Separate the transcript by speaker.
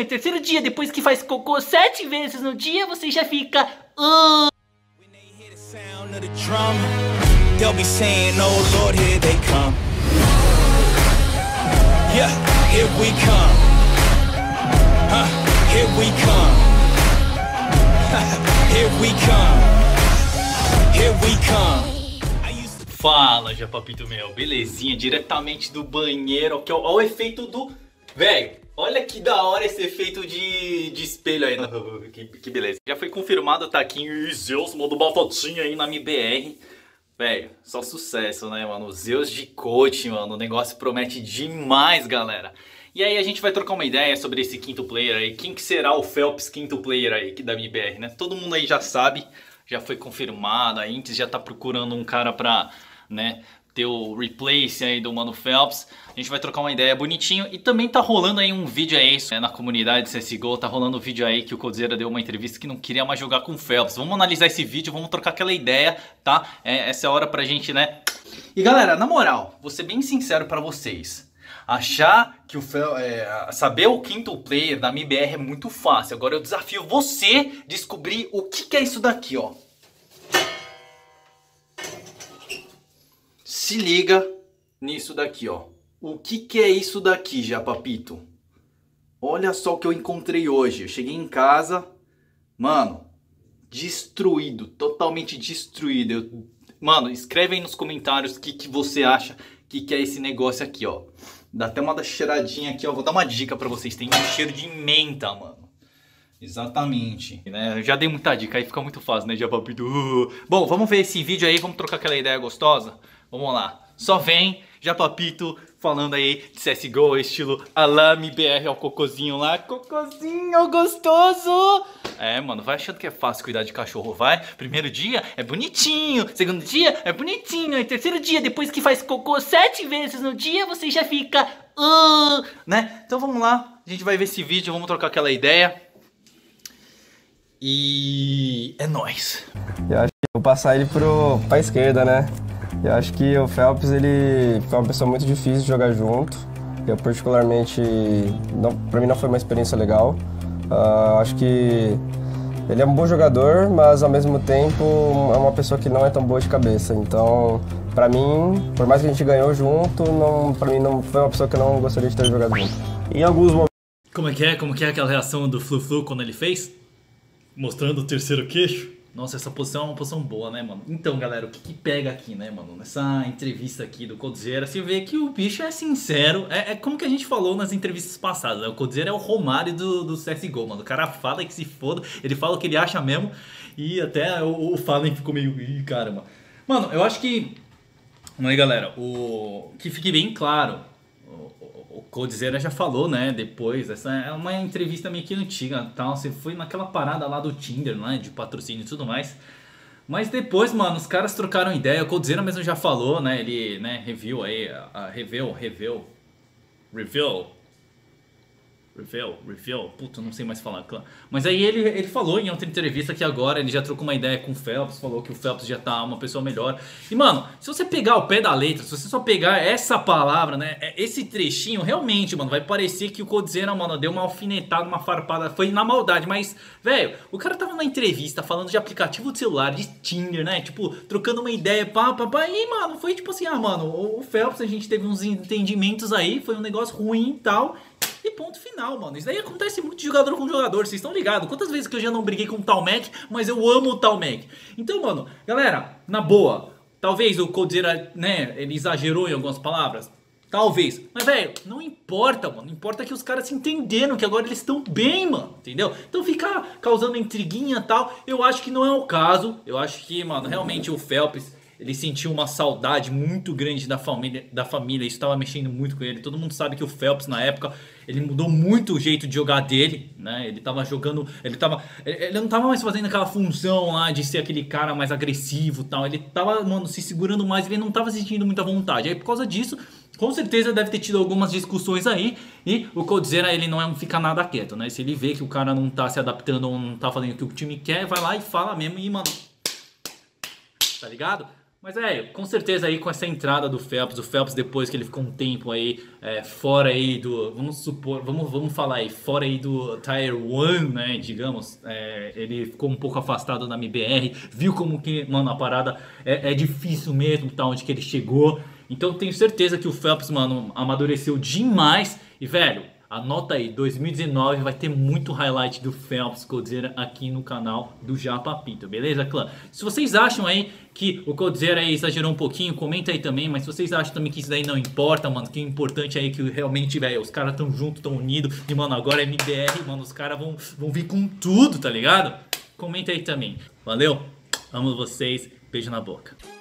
Speaker 1: e terceiro dia, depois que faz cocô 7 vezes no dia, você já fica...
Speaker 2: They'll be saying, oh Lord, here they come. Yeah, here we come. Here we come. Here we come. Here we come.
Speaker 1: Fala, Japapito meu, belezinha? Diretamente do banheiro, que é o efeito do... Velho, olha que da hora esse efeito de espelho aí. Que beleza. Já foi confirmado, tá aqui em Zeus, mandou uma fotinha aí na MBR. Velho, só sucesso, né, mano? Zeus de coach, mano. O negócio promete demais, galera. E aí a gente vai trocar uma ideia sobre esse quinto player aí. Quem que será o Phelps quinto player aí da MBR, né? Todo mundo aí já sabe, já foi confirmado. A Intes já tá procurando um cara pra, né, ter o replace aí do Mano Phelps. A gente vai trocar uma ideia bonitinho. E também tá rolando aí um vídeo aí, né, na comunidade CSGO. Tá rolando um vídeo aí que o Coldzera deu uma entrevista que não queria mais jogar com o Phelps. Vamos analisar esse vídeo, vamos trocar aquela ideia, tá? Essa é a hora pra gente, né? E galera, na moral, vou ser bem sincero pra vocês. Achar que saber o quinto player da MBR é muito fácil. Agora eu desafio você descobrir o que é isso daqui, ó. Se liga nisso daqui, ó. O que é isso daqui, Japapito? Olha só o que eu encontrei hoje. Eu cheguei em casa, mano, destruído, totalmente destruído. Mano, escreve aí nos comentários o que você acha que é esse negócio aqui, ó. Dá até uma cheiradinha aqui, ó. Vou dar uma dica pra vocês. Tem um cheiro de menta, mano. Exatamente, né? Eu já dei muita dica, aí fica muito fácil, né, Japapito? Bom, vamos ver esse vídeo aí, vamos trocar aquela ideia gostosa? Vamos lá. Só vem, Japapito falando aí de CSGO, estilo Alame BR, ó, o cocôzinho lá. Cocôzinho gostoso! É, mano, vai achando que é fácil cuidar de cachorro, vai. Primeiro dia é bonitinho, segundo dia é bonitinho, e terceiro dia, depois que faz cocô 7 vezes no dia, você já fica... né? Então vamos lá, a gente vai ver esse vídeo, vamos trocar aquela ideia. E... é nóis.
Speaker 3: Eu acho que vou passar ele pra esquerda, né? Eu acho que o Phelps, ele foi uma pessoa muito difícil de jogar junto. Eu particularmente, pra mim não foi uma experiência legal. Acho que ele é um bom jogador, mas ao mesmo tempo é uma pessoa que não é tão boa de cabeça. Então, pra mim, por mais que a gente ganhou junto, pra mim não foi uma pessoa que eu não gostaria de ter jogado junto. Em alguns momentos...
Speaker 1: Como é que é aquela reação do Flu-Flu quando ele fez? Mostrando o terceiro queixo? Nossa, essa posição é uma posição boa, né, mano? Então, galera, o que pega aqui, né, mano? Nessa entrevista aqui do Coldzera, você vê que o bicho é sincero. É como que a gente falou nas entrevistas passadas, né? O Coldzera é o Romário do CSGO, mano. O cara fala que se foda, ele fala o que ele acha mesmo. E até o Fallen ficou meio... Ih, caramba. Mano, eu acho que... Aí, galera, que fique bem claro... O Coldzera já falou, né, depois, essa é uma entrevista meio que antiga, tal, você foi naquela parada lá do Tinder, né, de patrocínio e tudo mais. Mas depois, mano, os caras trocaram ideia, o Coldzera mesmo já falou, né, ele, né, reviu aí, puta, não sei mais falar. Mas aí ele falou em outra entrevista que agora ele já trocou uma ideia com o Phelps, falou que o Phelps já tá uma pessoa melhor. E mano, se você pegar o pé da letra, se você só pegar essa palavra, né, esse trechinho, realmente, mano, vai parecer que o Coldzera, mano, deu uma alfinetada, uma farpada, foi na maldade. Mas, velho, o cara tava na entrevista falando de aplicativo de celular, de Tinder, né, tipo, trocando uma ideia, pá, e mano, foi tipo assim, mano, o Phelps, a gente teve uns entendimentos aí, foi um negócio ruim e tal... E ponto final, mano. Isso daí acontece muito de jogador com jogador, vocês estão ligados? Quantas vezes que eu já não briguei com o Tal Mac, mas eu amo o Tal Mac. Então, mano, galera, na boa, talvez o Coldzera, né, ele exagerou em algumas palavras. Talvez. Mas, velho, não importa, mano. Importa que os caras se entenderam, que agora eles estão bem, mano. Entendeu? Então ficar causando intriguinha e tal, eu acho que não é o caso. Eu acho que, mano, realmente o Phelps... Ele sentiu uma saudade muito grande da família, isso estava mexendo muito com ele. Todo mundo sabe que o Phelps, na época, ele mudou muito o jeito de jogar dele, né? Ele tava jogando, ele não tava mais fazendo aquela função lá de ser aquele cara mais agressivo e tal. Ele tava, mano, se segurando mais, ele não tava sentindo muita vontade. Aí, por causa disso, com certeza deve ter tido algumas discussões aí. E o Coldzera, ele não fica nada quieto, né? Se ele vê que o cara não tá se adaptando ou não tá fazendo o que o time quer, vai lá e fala mesmo e, mano... Tá ligado? Mas com certeza aí com essa entrada do Phelps, o Phelps depois que ele ficou um tempo aí fora aí do, vamos falar aí, fora aí do Tier 1, né, digamos, ele ficou um pouco afastado da MBR, viu como que, mano, a parada é difícil mesmo, tá onde que ele chegou. Então eu tenho certeza que o Phelps, mano, amadureceu demais e, velho, anota aí, 2019 vai ter muito highlight do Phelps Coldzera aqui no canal do Japa Pinto, beleza, clã? Se vocês acham aí que o Coldzera aí exagerou um pouquinho, comenta aí também, mas se vocês acham também que isso daí não importa, mano, que o importante aí é que realmente, velho, os caras tão juntos, tão unidos, e, mano, agora é MBR, mano, os caras vão vir com tudo, tá ligado? Comenta aí também. Valeu, amo vocês, beijo na boca.